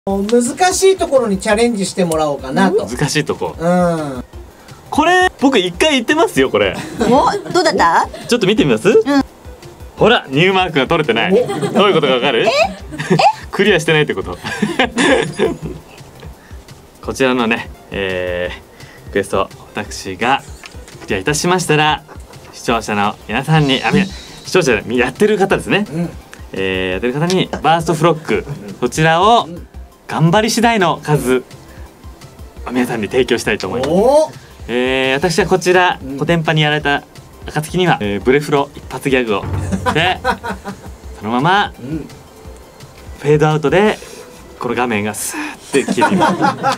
難しいところにチャレンジしてもらおうかなと。 難しいとこ。 うん。 これ僕一回言ってますよこれ。 お、どうだった？ ちょっと見てみます？ほらニューマークが取れてない。どういうことかわかる？クリアしてないってこと。こちらのね、クエスト私がクリアいたしましたら、視聴者の皆さんに視聴者でやってる方ですね、やってる方にバーストフロック、こちらを頑張り次第の数皆さんに提供したいと思います。私はこちらコテンパにやられた暁には、ブレフロ一発ギャグをでそのままフェードアウトでこの画面がスーって消えています。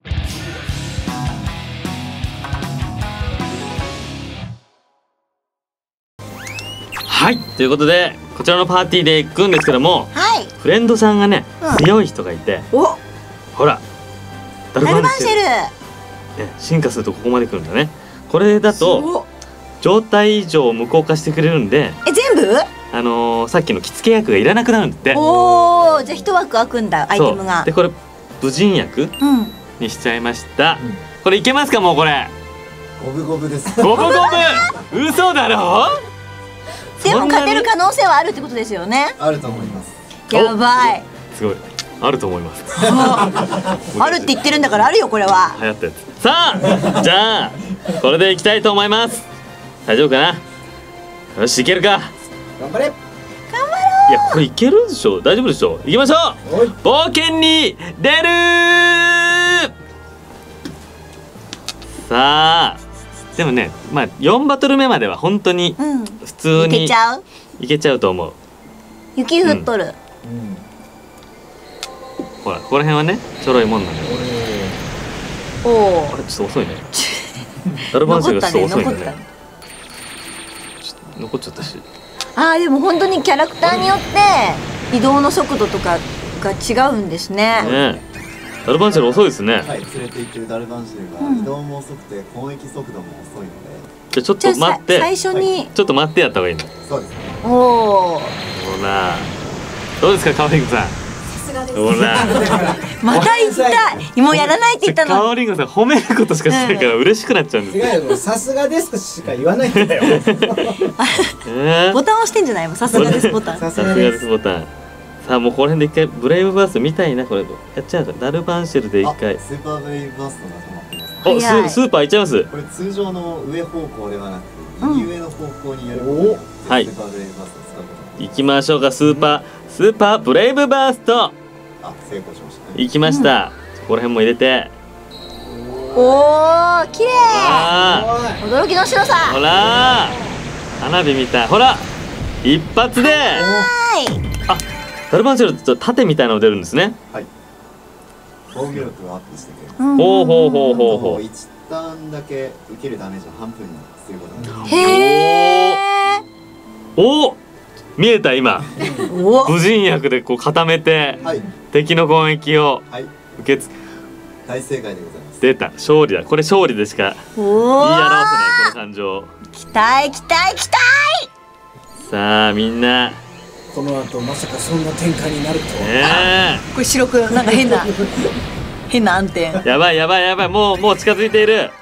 はい、ということでこちらのパーティーで行くんですけども、フレンドさんがね、強い人がいて、ほらダルバンシェル、進化するとここまで来るんだね。これだと状態以上無効化してくれるんで、 全部さっきの着付け薬がいらなくなるんだって。 おお、じゃあ一枠開くんだ、アイテムが。 でこれ武人薬にしちゃいました。これいけますか？もうこれ五分五分です。 五分五分嘘だろ。 でも勝てる可能性はあるってことですよね。 あると思います。 やばい。 すごい。あると思います。 あるって言ってるんだからあるよこれは。 流行ったやつ。さあ、じゃあこれでいきたいと思います。大丈夫かな。よし、いけるか。 頑張れ。 頑張ろう。 いや、これいけるでしょ。大丈夫でしょ。行きましょう。冒険に出る。さあ、でもね、まあ4バトル目までは本当に普通にいけちゃうと思う。 雪降っとる。 ほら、ここら辺はね、ちょろいもんなんだよ。 おお。 あれ、ちょっと遅いね。ダルバンシェルがちょっと遅いんだね。残っちゃったし。 ああ、でも本当にキャラクターによって移動の速度とかが違うんですね。 ね、ダルバンシェル遅いですね。 はい、連れて行ってるダルバンシェルが移動も遅くて攻撃速度も遅いので。 じゃあちょっと待って。 最初にちょっと待ってやった方がいいの。 そうですね。 おお。 ほら、どうですか、カオリングさん。ほら、 また言った。もうやらないって言ったの。 カオリングさん褒めることしかしないから嬉しくなっちゃうんです。 違うよ、さすがですしか言わないんだよ。 ボタン押してんじゃないもん、さすがですボタン。 さすがですボタン。さあ、もうこの辺で一回ブレイブバースト見たいな。これやっちゃうから、ダルバンシェルで一回スーパーブレイブバーストが止まってます。 スーパーいっちゃいます。 これ通常の上方向ではなく右上の方向にやることによってスーパーブレイブバーストを使うことが行きましょうか。スーパーブレイブバースト。 成功しましたね。 行きました。ここら辺も入れて。 おお、綺麗。驚きの白さ。 ほら、花火みたい。ほら、一発で。あ、ダルバンシェルって盾みたいなの出るんですね。 はい。防御力をアップしてくれます。 ほうほうほうほうほう。 1ターンだけ受けるダメージを半分にすることができます。 へえ。 お、見えた今。武人薬でこう固めて敵の攻撃を受け大正解でございます。 出た、勝利だ。これ勝利でしか言い表せないこの感情。 期待期待期待。 さあみんな、 この後まさかそんな展開になるとは。 これ白くなんか変な暗転。 やばいやばいやばい、もう近づいている。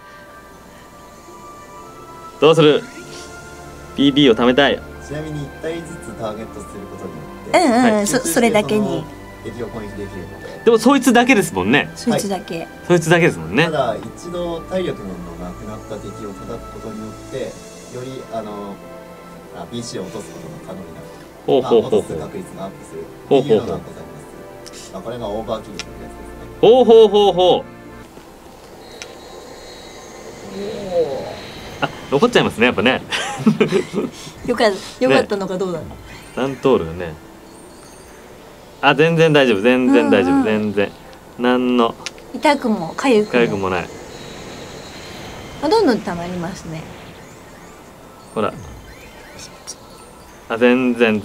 どうする？ PB を貯めたい。 ちなみに1体ずつターゲットすることによって、 それだけに敵を攻撃できるので。 でもそいつだけですもんね。 そいつだけ。 そいつだけですもんね。 ただ一度体力のなくなった敵を叩くことによってよりBC を落とすことが可能になる。落とす確率がアップするっていうのがございます。これがオーバーキルというやつですね。 ほうほうほうほう。あ、残っちゃいますね、やっぱね。 よかったのかどうだろう。 ダントールがね。あ、全然大丈夫、全然大丈夫、全然。なんの痛くも痒くもない。 どんどん溜まりますね。 ほら。あ、全然。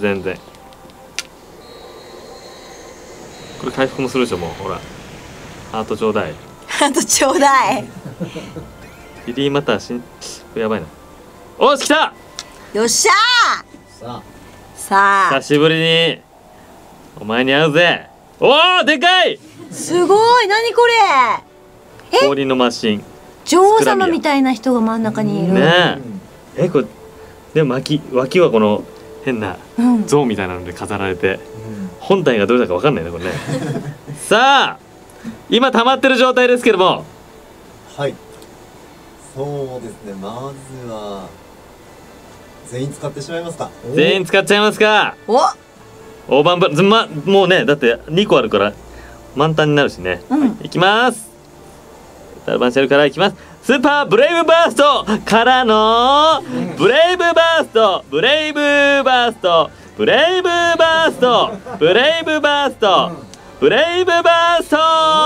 これ回復もするでしょ、もう。ほら。ハートちょうだい。 ハートちょうだい。 リリーマターやばいな。おし、来た。 よっしゃー。さあ久しぶりにお前に会うぜ。 おお、でかい。 すごい、何これ。 氷のマシン。 女王様みたいな人が真ん中にいる。 ねえ。これでも脇はこの変な像みたいなので飾られて、本体がどれだかわかんないねこれね。さあ今溜まってる状態ですけども。 はい。そうですね。まずは全員使ってしまいますか。 全員使っちゃいますか。大盤ぶもうね、だって2個あるから満タンになるしね。いきます。ダルバンシェルからいきます。スーパーブレイブバーストからのブレイブバースト、ブレイブバースト、ブレイブバースト、ブレイブバースト、ブレイブバースト。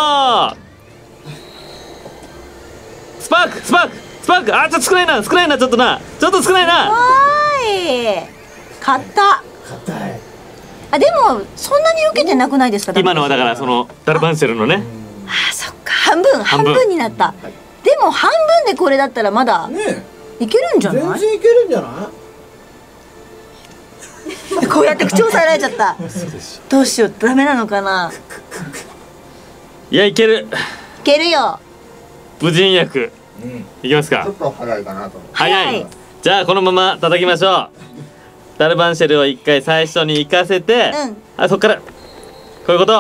スパークスパークスパーク。あ、ちょっと少ないな、少ないな、ちょっと少ないな。 わーい、買った。 硬い。 あ、でもそんなに受けてなくないですか。 今のはだからそのダルバンシェルのね。 あ、そっか、半分になった。でも半分でこれだったらまだいけるんじゃない？ 全然いけるんじゃない？ こうやって口押さえられちゃった。どうしよう、ダメなのかな。 いや、いける。 いけるよ。 無人薬。いきますか。 ちょっと早いかなと。 早い。じゃあこのまま叩きましょう。ダルバンシェルを一回最初に行かせて、そっからこういうこと。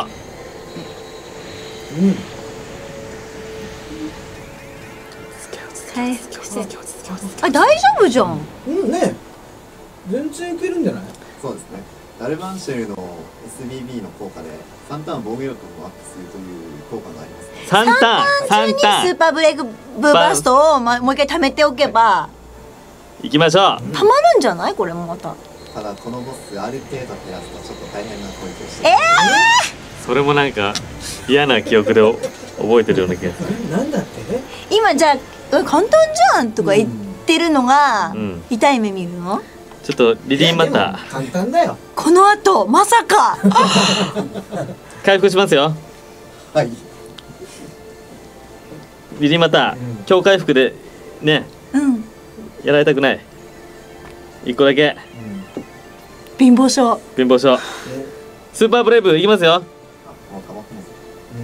あ、大丈夫じゃん。 ね、全然いけるんじゃない？ そうですね。ダルバンシェルの SBB の効果で3ターン防御力もアップするという効果がありますね。 3ターン中にスーパーブレイブバーストをもう一回貯めておけばいきましょう。 たまるんじゃない？これもまた。 ただこのボスある程度減らすとちょっと大変な攻撃をして、 それもなんか嫌な記憶で覚えてるような気がする。 なんだって？ 今じゃあ簡単じゃんとか言ってるのが痛い目見るの？ ちょっとリリーマター簡単だよ。 この後まさか回復しますよ。 はい。 リリーマター強回復でね、やられたくない。1個だけ貧乏症。 スーパーブレイブいきますよ。 もう溜まってます。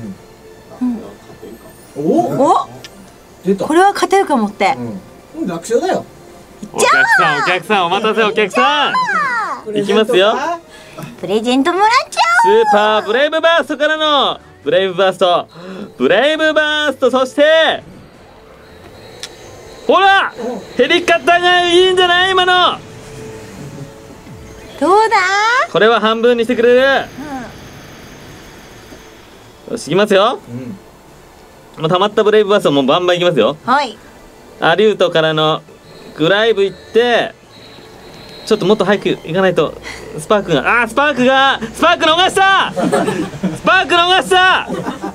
お、 出た。 これは勝てるかもって。 楽勝だよ。 お客さんお待たせ、お客さんいきますよ。 プレゼントもらっちゃスーパーブレイブバーストからのブレイブバースト、ブレイブバースト、そしてほら減り方がいいんじゃない？今のどうだ？ これは半分にしてくれる。よし、いきますよ。もう溜まったブレイブバーストもうバンバンいきますよ。 はい。 アリュートからのグライブ行って、ちょっともっと早く行かないとスパーク逃したスパーク逃した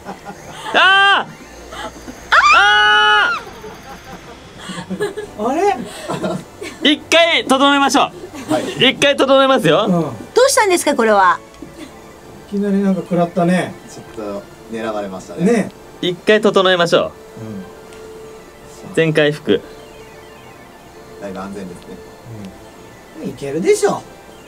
あれ？ 一回整えましょう。一回整えますよ。 どうしたんですかこれは？ いきなりなんか食らったね。 ちょっと狙われましたね。 一回整えましょう。全回復。 だいぶ安全ですね。 いけるでしょ。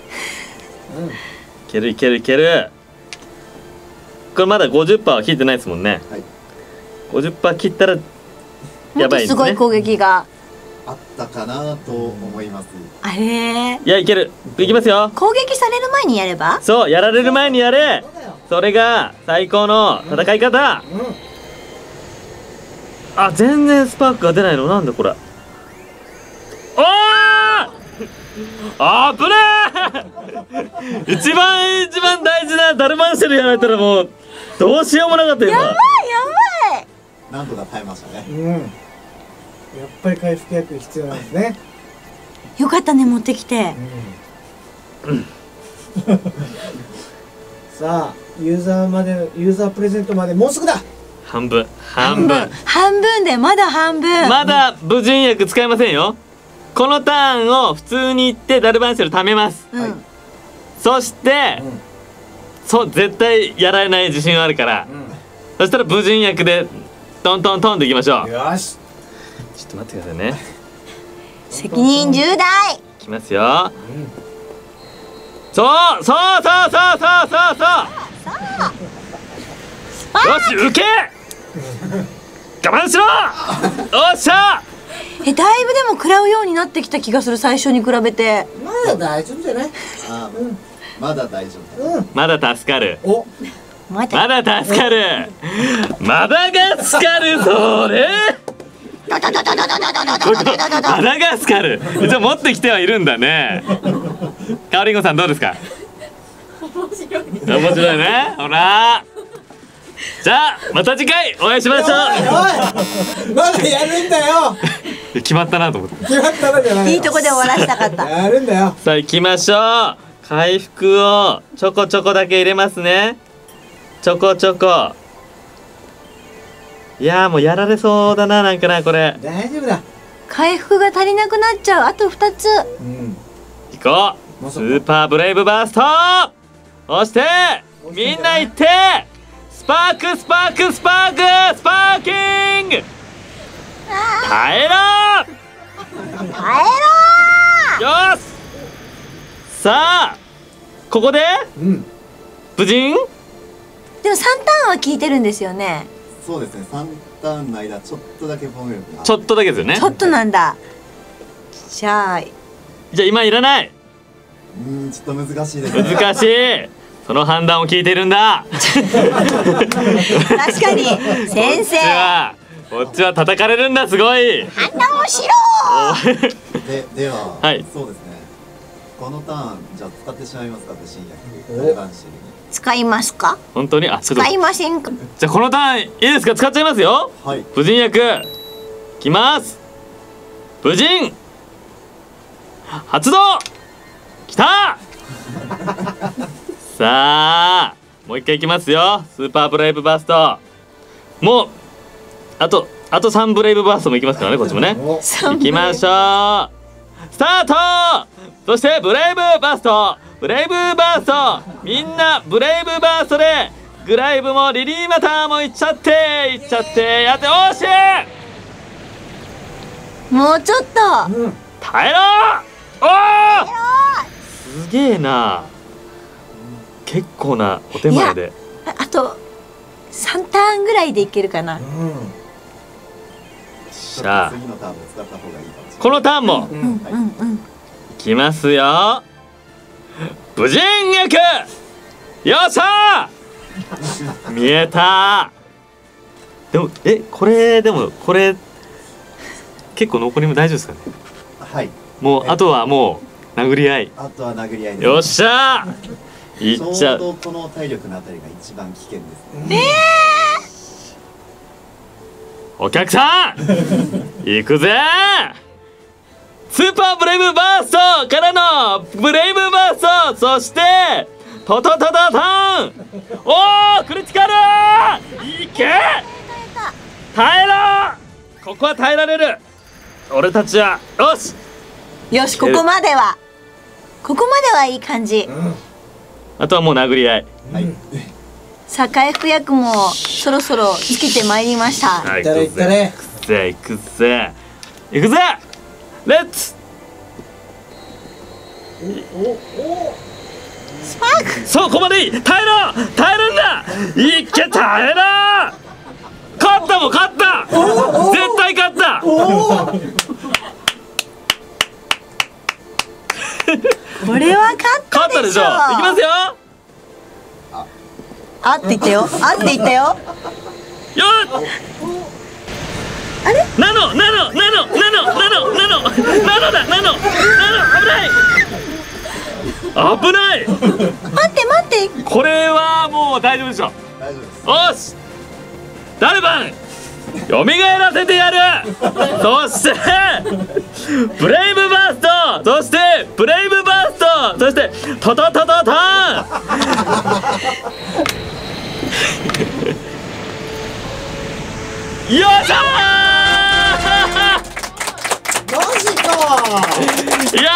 いける。これまだ 50% は切ってないですもんね。50% 切ったらやばいですね。 すごい攻撃があったかなと思います。 あれ？ いや、いける。いきますよ。 攻撃される前にやれば？ そう、やられる前にやれ。それが最高の戦い方。あ、全然スパークが出ないの。なんだこれ。おーあぶねー一番大事なダルマンシェルやられたらもうどうしようもなかったよ。 やばい。 なんとか耐えましたね。 やっぱり回復薬必要なんですね。 よかったね、持ってきて。 さあ、ユーザープレゼントまでもうすぐだ。 半分でまだ半分。 まだ無人薬使えませんよ。このターンを普通に行ってダルバンシェル貯めます。そして、絶対やられない自信はあるから、そしたら無人薬でトントントンでいきましょう。 よし、 ちょっと待ってくださいね。 責任重大。 いきますよ。そうよし、受け我慢しろ。よっしゃ。 だいぶでも食らうようになってきた気がする、最初に比べて。 まだ大丈夫じゃない？ まだ大丈夫。 まだ助かる。 お、 まだまだ助かる。マダガスカル、それマダガスカル、じゃあ持ってきてはいるんだね。かおりんごさんどうですか？面白いね。ほら、じゃあまた次回お会いしましょう。 おい、まだやるんだよ。 決まったなと思って。 決まったらじゃないよ。 いいとこで終わらせたかった。 やるんだよ。 さあ行きましょう。回復をちょこちょこだけ入れますね。ちょこちょこ。いやーもうやられそうだな、なんかなこれ。 大丈夫だ。 回復が足りなくなっちゃう。あと2つ。 行こう。スーパーブレイブバースト。そしてみんな行って、スパークスパークスパークスパーキング。耐えろよし。さあここで無人。 でも3ターンは効いてるんですよね。 そうですね。3ターンの間ちょっとだけ防御力が。 ちょっとだけですよね。 ちょっとなんだ。じゃあ今いらない。 ちょっと難しいですね。 難しい。その判断を聞いてるんだ。 確かに先生。 こっちは叩かれるんだ。すごい。 判断をしろ。 では、 はい、 そうですね。このターンじゃあ使ってしまいますか、不審薬。タイバンシルに。 使いますか？ 本当に？あ、ちょっと。 使いませんか？ じゃあこのターンいいですか？使っちゃいますよ。 はい。 武人役きます。武人発動。きた。さあもう一回いきますよ。スーパーブレイブバースト。もうあと3ブレイブバーストもいきますからね、こっちもね。いきましょう。スタート。そしてブレイブバースト、ブレイブバースト。みんなブレイブバーストでグライブもリリーマターもいっちゃってやって、おしもうちょっと、 耐えろ。おー、すげえな。結構なお手前で。 あと3ターンぐらいでいけるかな。 次のターンも使った方がいいかもしれない。 このターンもいきますよ。武人役。よっしゃー。見えた。でもこれ結構残りも大丈夫ですかね。 はい。 もうあとはもう殴り合い。 あとは殴り合いです。 よっしゃー。いっちゃう。 ちょうどこの体力のあたりが一番危険ですね。 お客さん行くぜ。スーパーブレイブバーストからのブレイブバースト、そしてトトトトトン。おー、クリティカル。いけ。耐えろ。ここは耐えられる。俺たちはよしよし。ここまではいい感じ。 あとはもう殴り合い。 さあ回復薬もそろそろ尽きてまいりました。 はい、行くぜレッツ。 スパーク。 そこまでいい。耐えるんだ。いけ、耐えろ。勝ったもん、勝った。絶対勝った。 これは勝ったでしょ。 いきますよ。 あって言ったよ。あって言ったよ。 よっ。 あれ？ ナノだ。危ない。 待ってこれはもう大丈夫でしょ。 大丈夫です。 よし。ダルバン蘇らせてやる。そしてブレイブバースト、そしてブレイブバースト、そしてトトトトトン。よっしゃマジか。 ー。や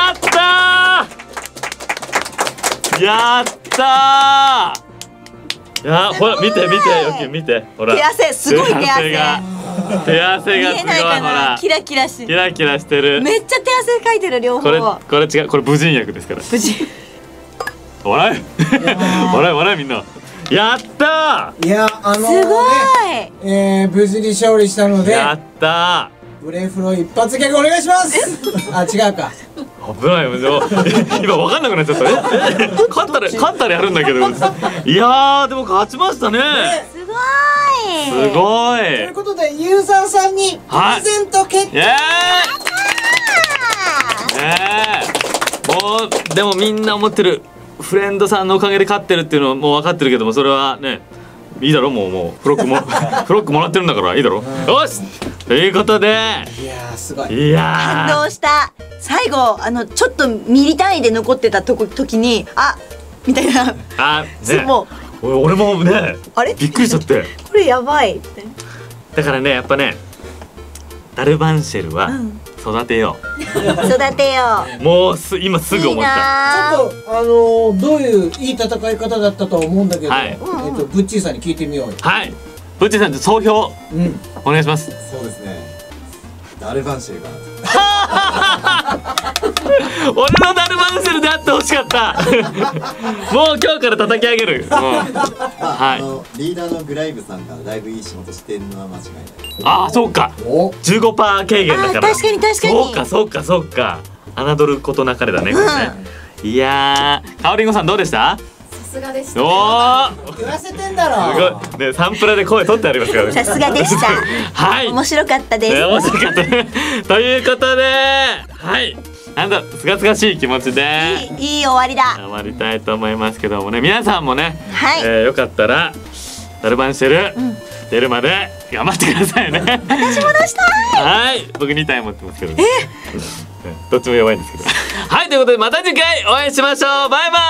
ったー。いや、ほら見てよく見て、ほら手汗、すごい手汗がすごい。 見えないかな。キラキラしてる。 めっちゃ手汗かいてる両方。 これ違う、これ武人薬ですから。 無事。 笑えみんな。 やったいやすごい。 無事に勝利したのでやったブレフロ一発ギャグお願いします。あ、違うか。 危ないよ。今わかんなくなっちゃったね。勝ったらやるんだけど。いやーでも勝ちましたね。 すごい。 すごい。 ということでユーザーさんにプレゼント決定。 もうでもみんな思ってる。フレンドさんのおかげで勝ってるっていうのはもう分かってるけども、それはねいいだろ。もうフロックもらってるんだからいいだろ。よしということで、 いやーすごい。 いやー感動した。最後ちょっとミリ単位で残ってた時にみたいな。 ね、 もう俺もねびっくりしちゃって。 これやばいって。 だからねやっぱねダルバンシェルは育てよ育てよう。もう今すぐ思った。 ちょっとどういういい戦い方だったとは思うんだけど、ブッチーさんに聞いてみようよ。 はい。ブッチーさん総評お願いします。 そうですね。ダルバンシェルが。 俺のダルバンシェルであってほしかった。もう今日から叩き上げる。はい。 リーダーのグライブさんがだいぶいい仕事してるのは間違いない。 ああそうか。15%軽減だから。 確かに。 そうか。侮ることなかれだねこれね。いやー、かおりんごさんどうでした？ さすがでした。 おー、言わせてんだろ。 すごいね、サンプラで声取ってありますからね。 さすがでした。 はい。 面白かったです。 面白かったね。ということで、はい。なんだすがすがしい気持ちでいい終わりだ。 終わりたいと思いますけどもね、皆さんもね、 はいよかったらダルバンシェル出るまで頑張ってくださいね。 私も出したい。 はい、僕2体持ってますけど、どっちも弱いんですけど。はい、ということでまた次回お会いしましょう。バイバ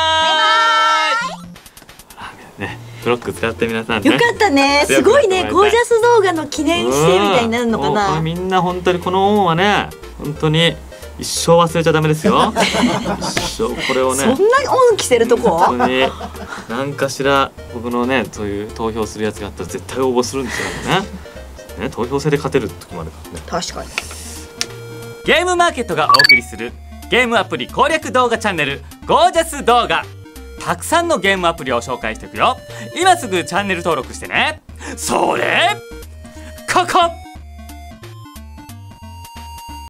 イ。ね、ブロック使って皆さんね。 よかったね。すごいね。ゴージャス動画の記念してみたいになるのかな。 みんな本当にこの恩はね、本当に一生忘れちゃダメですよ。一生これをね。 そんな恩着せるとこ？ 本当に何かしら僕のねそういう投票するやつがあったら絶対応募するんですよね。ね、投票制で勝てる時もあるからね。 確かに。 ゲームマーケットがお送りするゲームアプリ攻略動画チャンネルゴージャス動画。たくさんのゲームアプリを紹介していくよ。今すぐチャンネル登録してね。それここ